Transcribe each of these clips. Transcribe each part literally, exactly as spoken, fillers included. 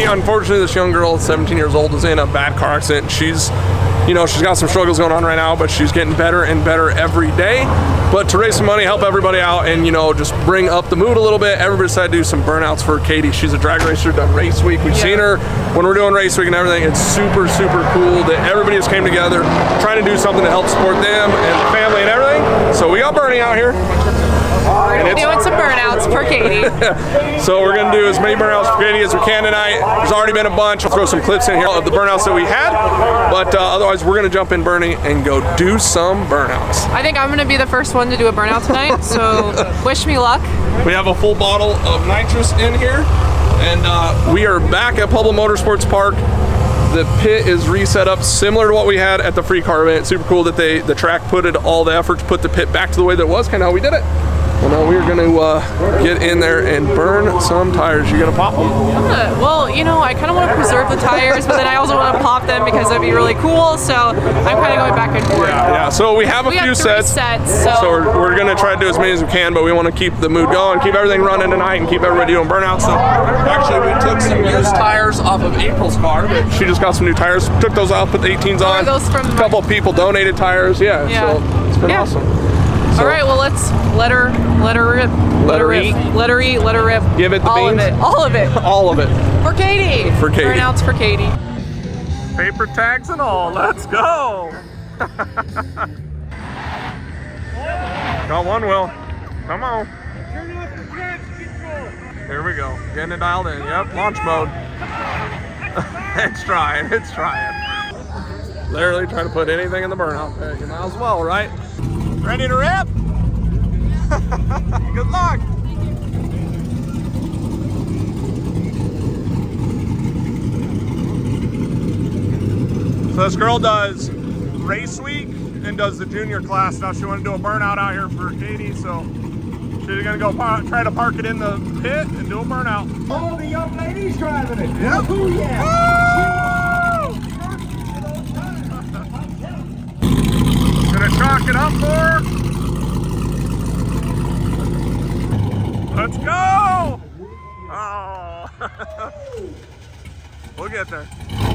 unfortunately, this young girl, seventeen years old, is in a bad car accident. She's, you know, she's got some struggles going on right now, but she's getting better and better every day. But to raise some money, help everybody out, and, you know, just bring up the mood a little bit, everybody decided to do some burnouts for Katie. She's a drag racer, done race week. We've yeah. seen her when we're doing race week and everything. It's super, super cool that everybody just came together, trying to do something to help support them and family and everything. So we got Bernie out here. We're doing some burnouts for Katie. So we're going to do as many burnouts for Katie as we can tonight. There's already been a bunch. I'll throw some clips in here of the burnouts that we had. But uh, otherwise, we're going to jump in, Bernie, and go do some burnouts. I think I'm going to be the first one to do a burnout tonight, so wish me luck. We have a full bottle of nitrous in here. And uh, we are back at Pueblo Motorsports Park. The pit is reset up similar to what we had at the free car event. Super cool that they the track put it all the effort to put the pit back to the way that it was, kind of how we did it. Well, now we're going to uh, get in there and burn some tires. You going to pop them? Uh, well, you know, I kind of want to preserve the tires, but then I also want to pop them because that'd be really cool. So I'm kind of going back and forth. Yeah, yeah. So we have a we few have sets. sets. So, so we're, we're going to try to do as many as we can, but we want to keep the mood going, keep everything running tonight, and keep everybody doing burnouts. So actually, we took some used tires off of April's car. But she just got some new tires. Took those off, put the eighteens on. Are those from a couple of people donated tires. Yeah. yeah. So it's been yeah. awesome. So, all right, well, let's let her, let her rip. Let, let her rip. Eat. Let her eat, let her rip. Give it the All beans. of it. All of it. All of it. For Katie. For Katie. Burnouts for Katie. Paper tags and all. Let's go. Got one, Will. Come on. Turn off the traction control. Here we go. Getting it dialed in. Yep, launch mode. It's trying. It's trying. Literally trying to put anything in the burnout pit. You might as well, right? Ready to rip? Good luck. So this girl does race week and does the junior class. Now she wanted to do a burnout out here for Katie, so she's gonna go try to park it in the pit and do a burnout. All the young ladies driving it. Yep. Ooh, yeah. Woo! Gonna chalk it up for her. Let's go! Oh, we'll get there.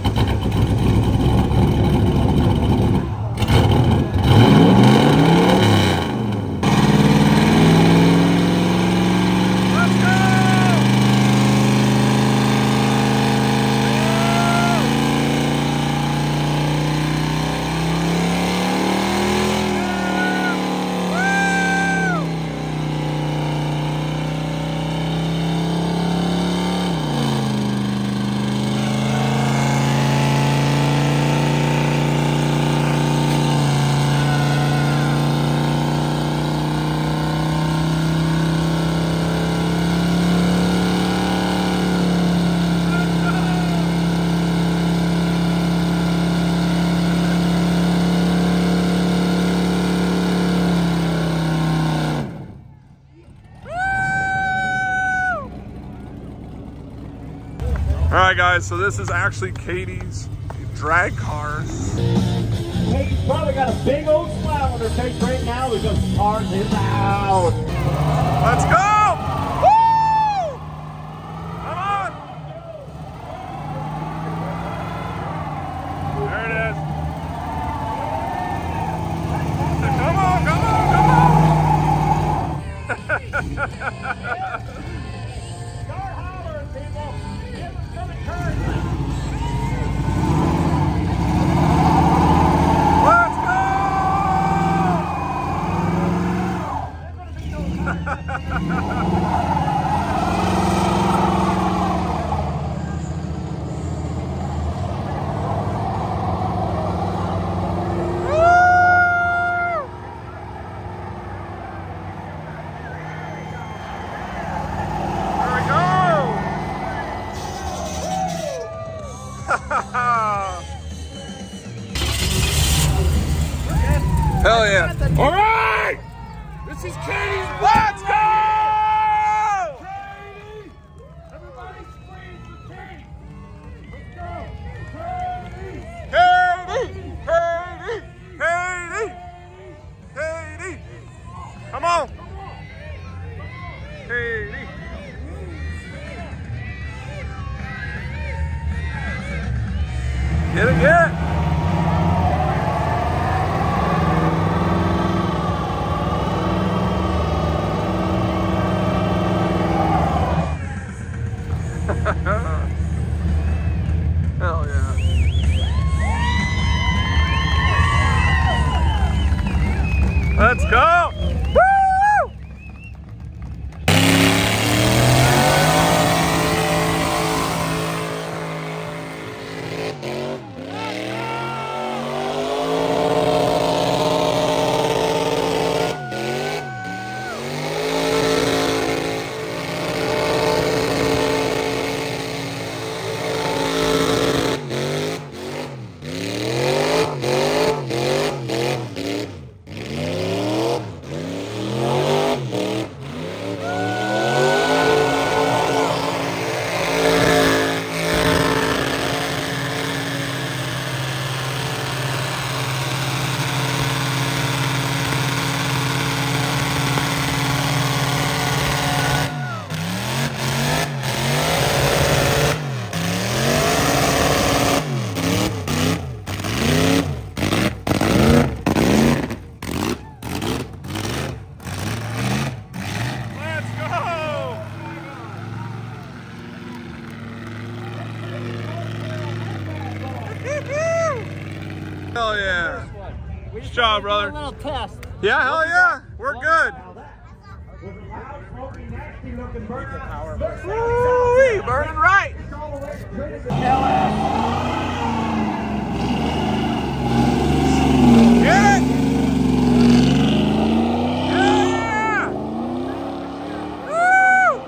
All right, guys, so this is actually Katie's drag car. Katie's probably got a big old smile on her face right now because the car is out. Let's go! Woo! Come on! There it is. Come on, come on, come on! Start hollering, people. Give us some encouragement. Hell yeah. All right! This is Katie's. Let's go! Katie! Everybody scream for Katie! Let's go! Katie! Katie! Katie! Katie! Katie! Come on! Katie! Get it, get it. Hell yeah. Let's go! Woo! Hell yeah. Good job, brother. A little test. Yeah, hell yeah. We're good. Woo-wee, burning right. Get it. Yeah. Woo.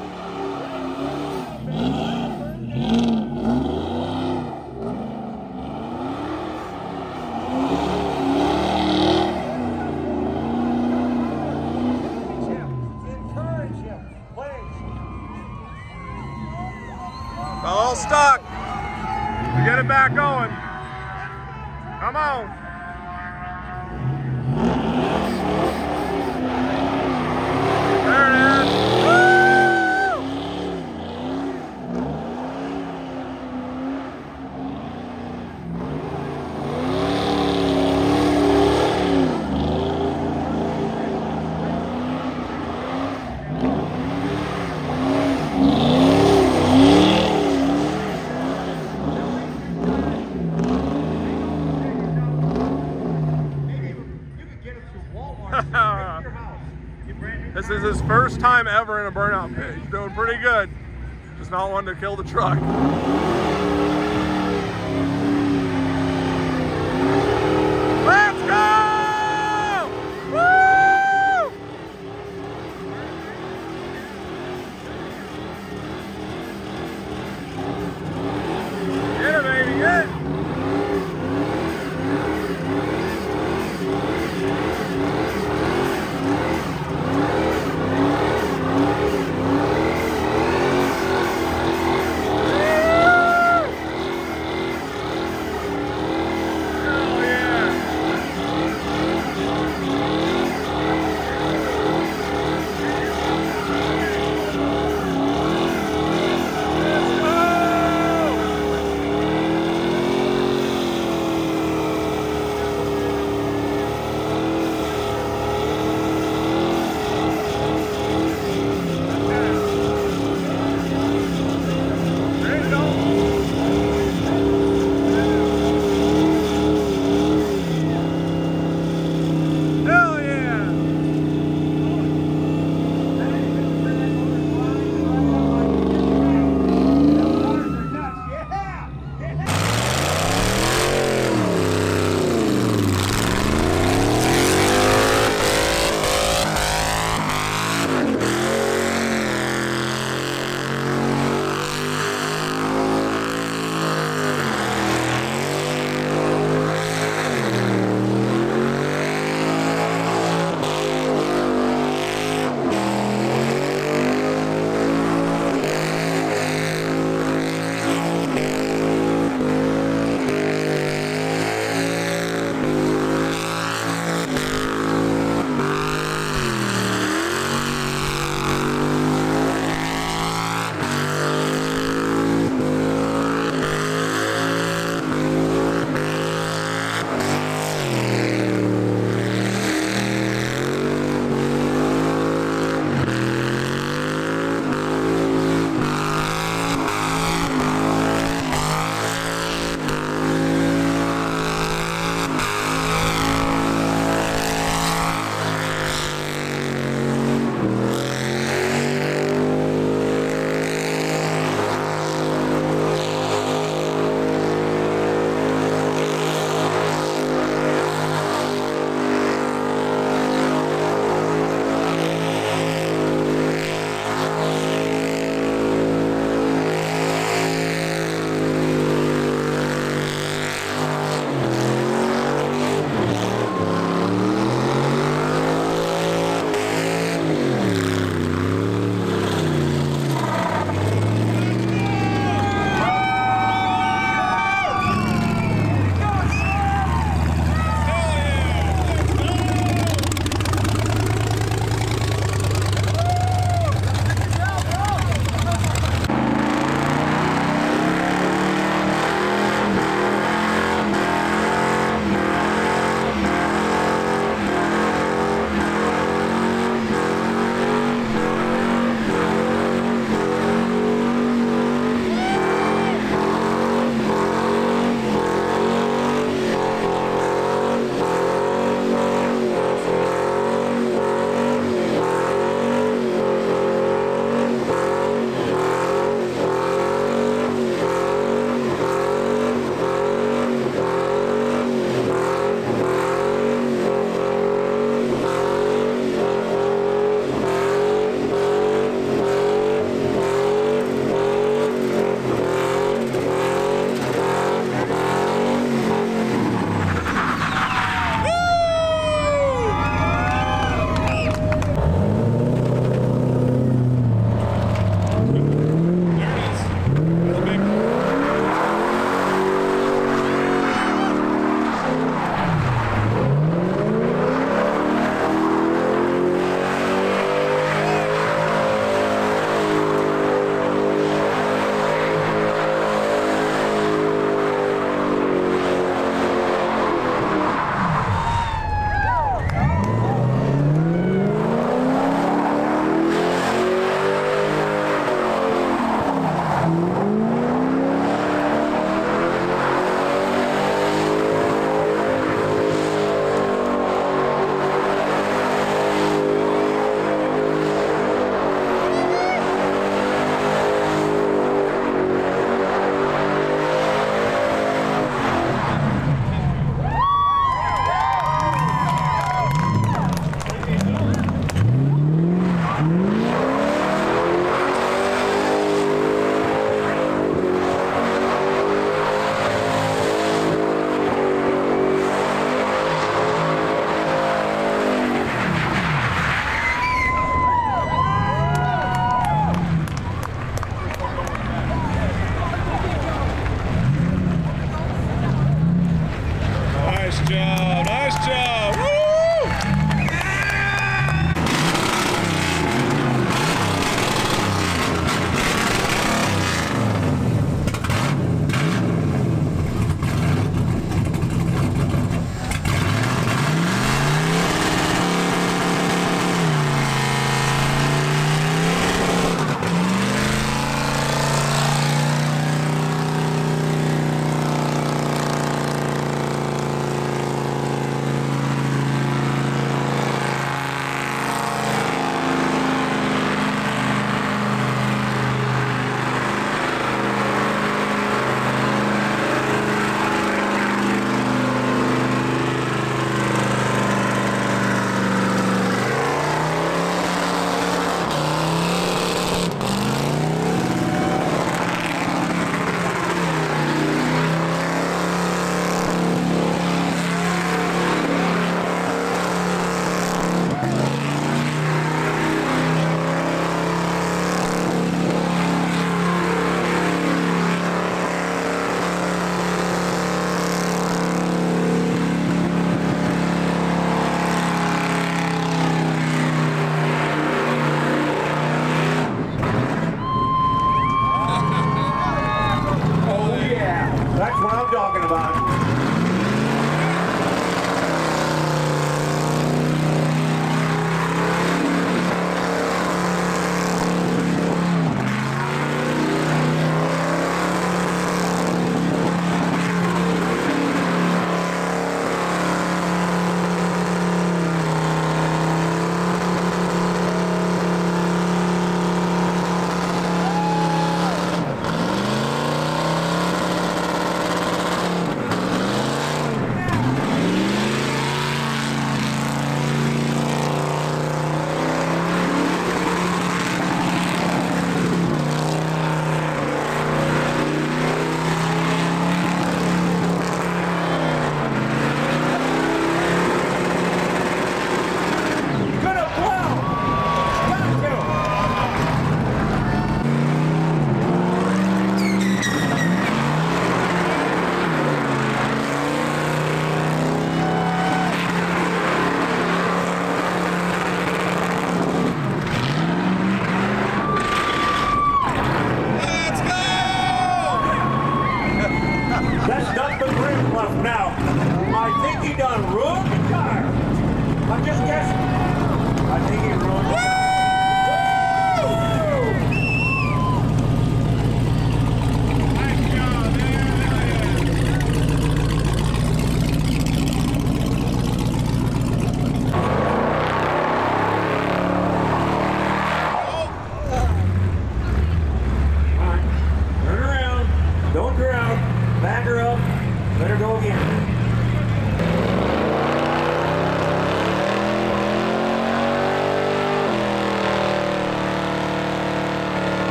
A little stuck. We get it back going. Come on. There it is. This is his first time ever in a burnout pit. He's doing pretty good. Just not wanting to kill the truck. Let's go! Woo! Get it, baby, get it!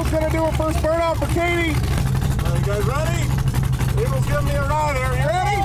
Abel's gonna do a first burnout for Katie. Are you guys ready? Abel's giving me a ride here. You ready?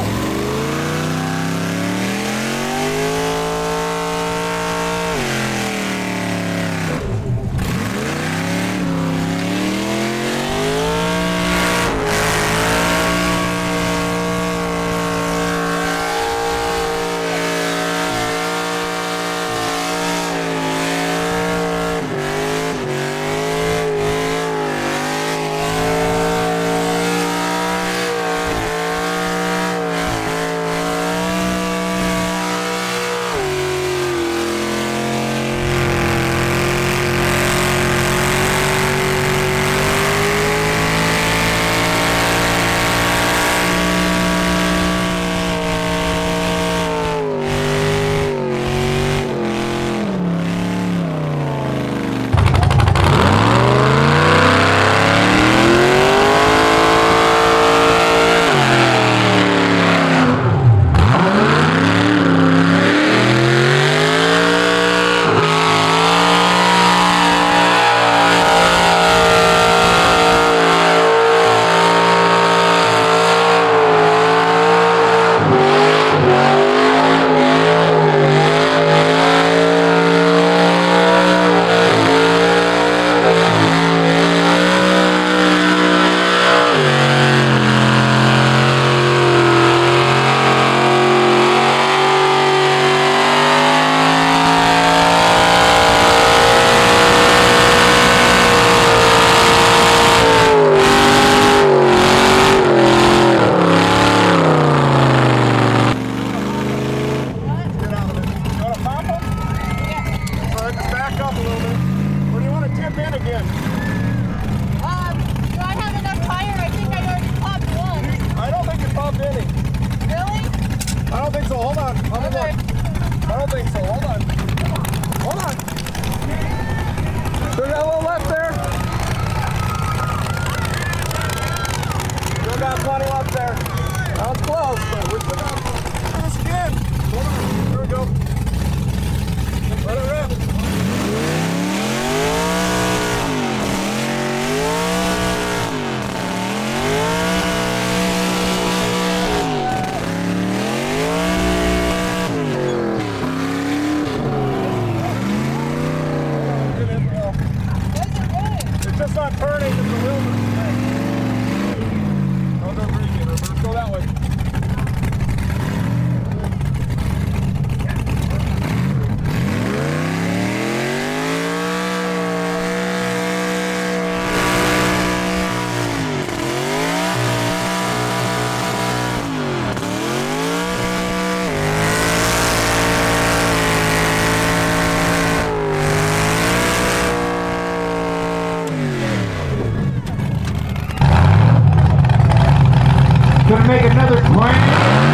Gonna make another grand.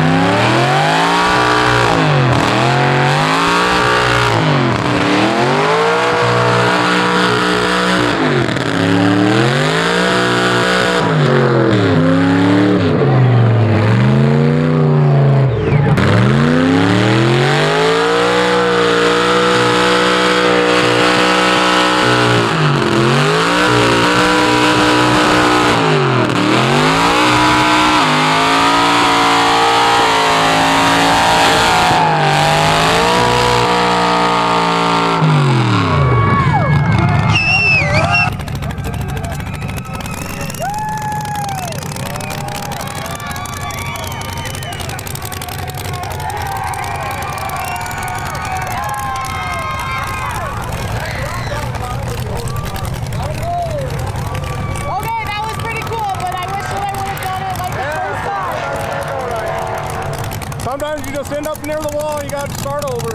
Sometimes you just end up near the wall and you got to start over.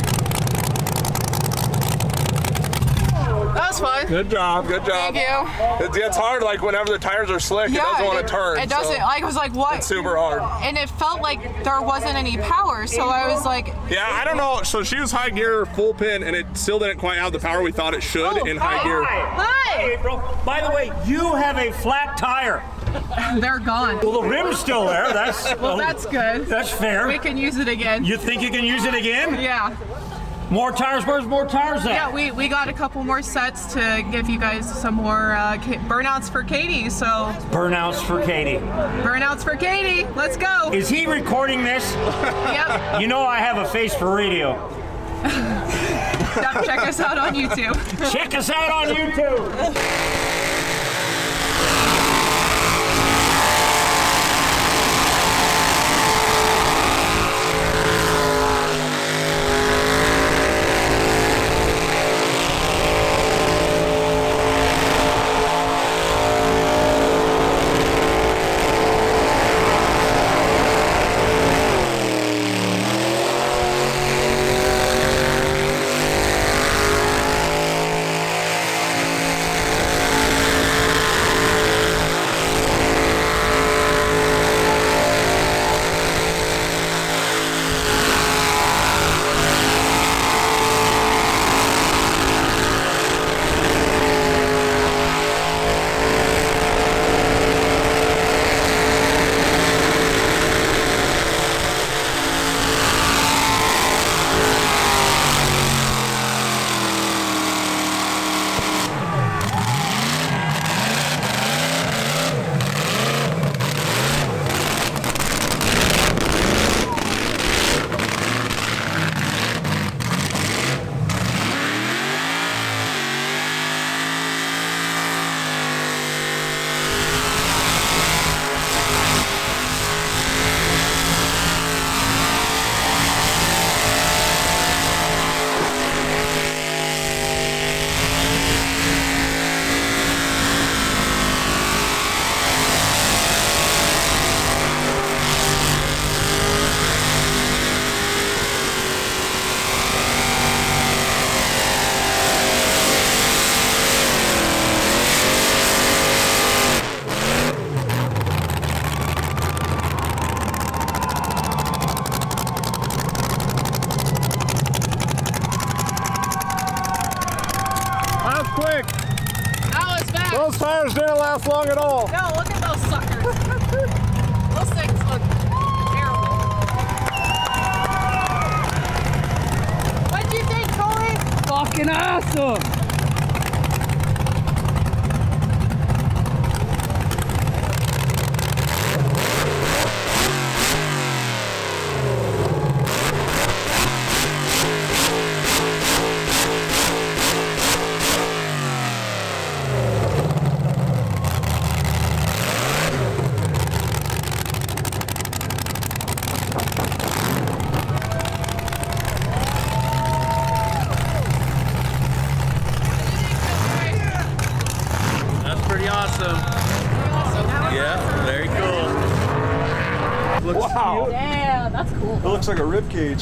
That was fun. Good job, good job. Thank you. It gets hard, like whenever the tires are slick, Yeah, it doesn't want it- to turn. It doesn't. so Like, I was like, what? It's super hard. And it felt like there wasn't any power, so I was like, Yeah, I don't know. So she was high gear, full pin, and it still didn't quite have the power we thought it should Oh, in high hi. gear. hi! April, by the way, you have a flat tire. They're gone. Well, the rim's still there. That's Well, that's good. That's fair. We can use it again. You think you can use it again? Yeah. More tires? Where's more tires at? Yeah, we, we got a couple more sets to give you guys some more uh, burnouts for Katie, so. Burnouts for Katie. Burnouts for Katie, let's go. Is he recording this? Yep. You know I have a face for radio. Check us out on YouTube. Check us out on YouTube. Quick! That was fast. Those tires didn't last long at all. No, look at those suckers. Those things look terrible. What'd you think, Coley? Fucking awesome! Yeah, very cool. Looks Wow. Damn, that's cool. It looks like a rib cage.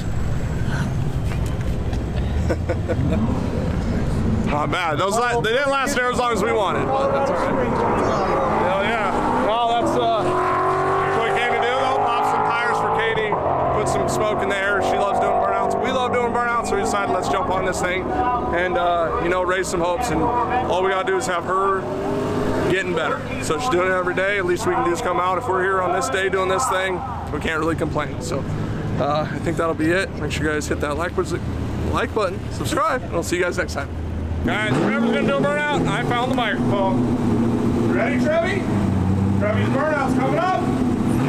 Not bad. Those la they didn't last there as long as we wanted, but that's all right. Hell yeah. Well, that's uh, what we came to do though. Pop some tires for Katie, put some smoke in the air. She loves doing burnouts. We love doing burnouts, so we decided let's jump on this thing and uh, you know, raise some hopes. And all we gotta do is have her getting better. So she's doing it every day. At least we can do is come out. If we're here on this day doing this thing, we can't really complain. So uh, I think that'll be it. Make sure you guys hit that like button, like button, subscribe, and I'll see you guys next time. Guys, whoever's gonna do a burnout, I found the microphone. Ready, Trevi? Trevi's burnout's coming up.